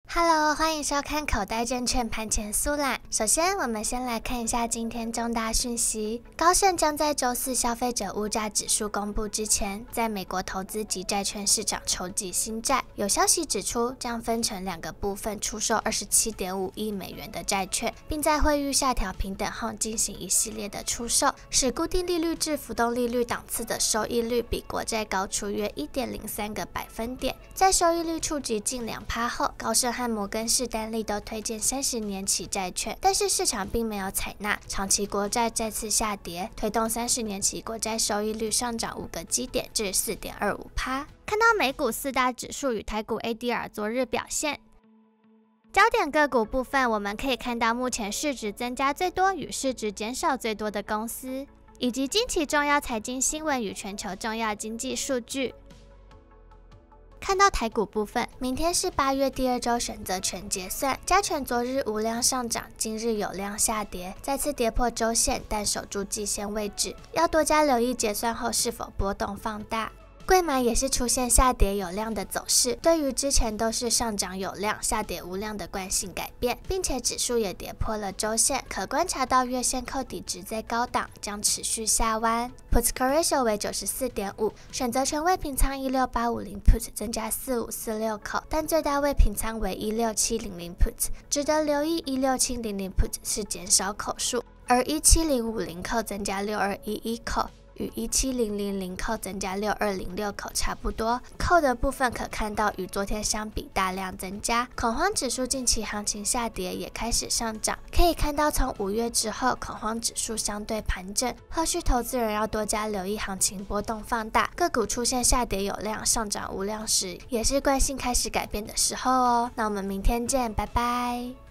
Hello， 欢迎收看口袋证券盘前速览。首先，我们先来看一下今天重大讯息。高盛将在周四消费者物价指数公布之前，在美国投资及债券市场筹集新债。有消息指出，将分成两个部分出售27.5亿美元的债券，并在汇率下调平等后进行一系列的出售，使固定利率至浮动利率档次的收益率比国债高出约 1.03 个百分点。在收益率触及近2%后，高盛和摩根士丹利都推荐30年期债券，但是市场并没有采纳，长期国债再次下跌，推动30年期国债收益率上涨5个基点至 4.25%。看到美股4大指数与台股 ADR 昨日表现。焦点个股部分，我们可以看到目前市值增加最多与市值减少最多的公司，以及近期重要财经新闻与全球重要经济数据。看到台股部分，明天是8月第2周选择权结算，加权昨日无量上涨，今日有量下跌，再次跌破周线，但守住季线位置，要多加留意结算后是否波动放大。柜买也是出现下跌有量的走势，对于之前都是上涨有量、下跌无量的惯性改变，并且指数也跌破了周线，可观察到月线扣底值在高档，将持续下弯。Put Call Ratio 为 94.5， 选择权未平仓16850 Put 增加4546口，但最大未平仓为16700 Put， 值得留意16700 Put 是减少口数，而17050口增加6211口。与17000口增加6206口差不多，扣的部分可看到与昨天相比大量增加，恐慌指数近期行情下跌也开始上涨，可以看到从5月之后恐慌指数相对盘整，后续投资人要多加留意行情波动放大，个股出现下跌有量、上涨无量时，也是惯性开始改变的时候哦。那我们明天见，拜拜。